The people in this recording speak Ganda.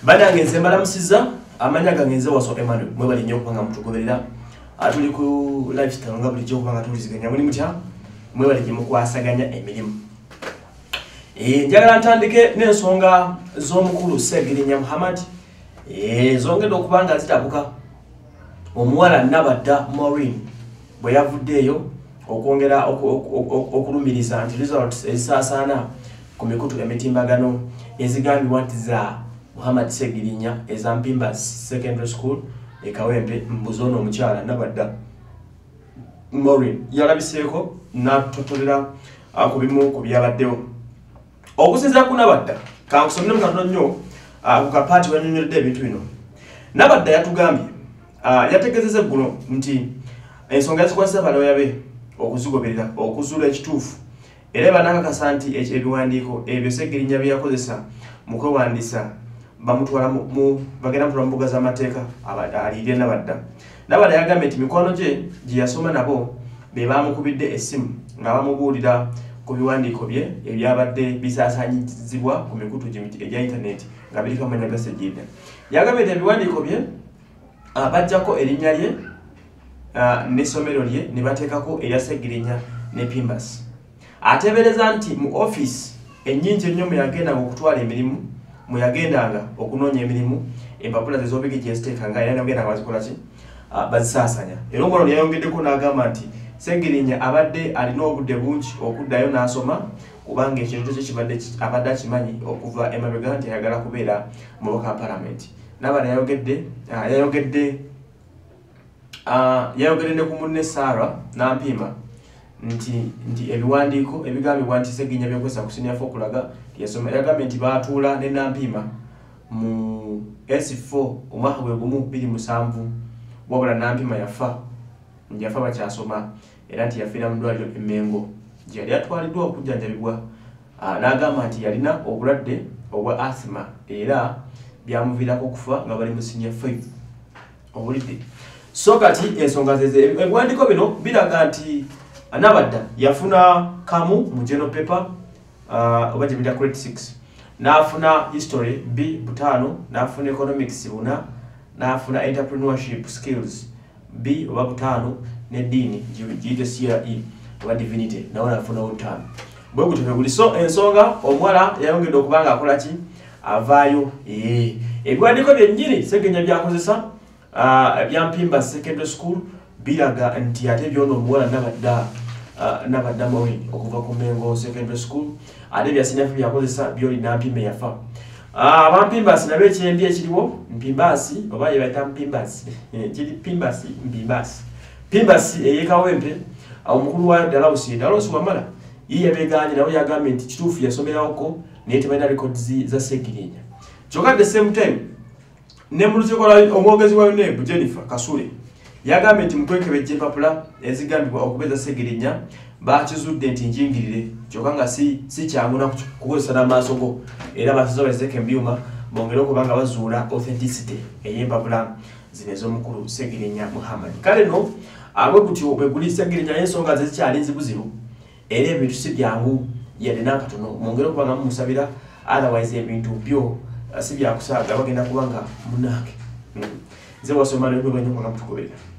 Banange nze mbalamusiza amanya gangenze waso Emmanuel mwe bali nnyo kubanga mutugoberera atuli ku lifestyle nga bulijjo kubanga tuliziganya muli mutya mwe bali mukwasaganya emirimu. Njagala ntandike n'ensonga z'omukulu Ssegirinya Muhammad zongedde okubanga zitabuka. Omuwala Nabadda Maureen bwe yavuddeeyo okwongera okulumiriza nti results ezisaasaana ku mikutu emitimbagano ezigambibwa nti za Muhammad Ssegirinya eza Mpimba Secondary School e Kawempe mbuzono omukyala Nabadda Maureen yalabiseeko n'atotolera ku bimu ku byabaddewo. Okusinziira ku Nabadda kankusomere mu katono nnyo ku kapaati wanyonyoledde ebintu bino. Nabadda yatugambye yategeezezza eggulo nti ensonga yazikwasisa balooya be okuzigoberera okuzuula ekituufu era banakakasa nti ebiwandiiko ebyo Ssegirinya bye yakozesa mu kwewandiisa bamutwala bagenda mutwala mu mbuga z'amateeka aliirye Nabadda. Nabadda yagambye nti mikwano gye yasoma nabo be bamukubidde essimu nga bamubuulira ku biwandiiko bye ebyabadde bisaasaanyizibwa ku mikutu egya intaneti nga biriko amanya ga Ssegirinya. Yagambye nti ebiwandiiko bye bajjako erinnya lye n'essomero lye ne bateekako erya Ssegirinya ne Pimbas. Ateebereza nti mu office ennyingi ennyo mwe yagendanga okutwala emirimu mwe yagendanga okunoonya emirimu empapula ze z'obigi gye ziteekanga era nagendanga bazikola ki bazisaasanya. Era omwana yayongeddeko n'agamba nti Ssegirinya abadde alina obudde bungi okuddayo n'asoma kubanga ekintu kye kibadde abadde akimanyi okuva emabega nti ayagala kubeera mubaka wa palamenti. Nabadda yayogedde ne ku munne Sarah Nampima nti ebiwandiiko ebigambibwa nti Ssegirinya byokozesa ku senior four okulaga yasoma. Yagambye nti baatuula ne Nampima mu S4 omwaka gwe gumu 2007 wabula Nampima yafa bakyasoma era nti yafiira mu ddwaliro e Mengo gye yali atwaliddwa okujjanjabibwa. N'agamba nti yalina obulwadde obwa asthma era byamuviirako okufa nga bali mu senior 5 obulidde. So kati ensonga ebiwandiiko bino biraga nti Nabadda yafuna kamu mu general paper oba gye bita grade 6 n'afuna history B 5 n'afuna economics 4 n'afuna entrepreneurship skills B oba 5 n'eddiini giyite CRE oba divinity nawo n'afuna 5 bwe gutyo buli. So ensonga omuwala yayongedde okubanga akola ki avaayo. Ebiwandiiko byennyini Ssegirinya byakozesa ebya Mpimba Secondary School biraga nti ate byona omuwala Nabadda Maureen okuva ku Mengo Secondary School ate bya senior byakozesa byoli Nampima yafa. Abampimbasi nabo ekyendi ekiriwo Mpimbasi oba yebayita Mpimbasi kiri Pimbasi ey'Ekawempe omukulu wa Dalausi wamala ye yabeeganye nawe yagambye nti kituufu yasomerawoko naye tebalina records za Ssegirinya. Kyokka at the same time ne mu lukiiko omwogezi wa UNEB Jennifer Kasule yagambye nti mu kwekebejja empapula ezigambibwa okubeeza Ssegirinya bakizudde nti njingirire kyokka nga si kyangu na kukozesa n'amaaso go era basoza baziteeka ebyuma bongere okubanga bazuula authenticity ey'empapula zino ez'omukulu Ssegirinya Muhammad. Kale no abwe gutyo bwe guli Ssegirinya y'ensonga ze zikyali nzibuzibu era ebintu si byangu yadde n'akatono mwongere okubanga mumusabira otherwise ebintu byo si byakusaaga bagenda kubanga munange nze wasoma ne bwe banyo kwanga mutugoberera.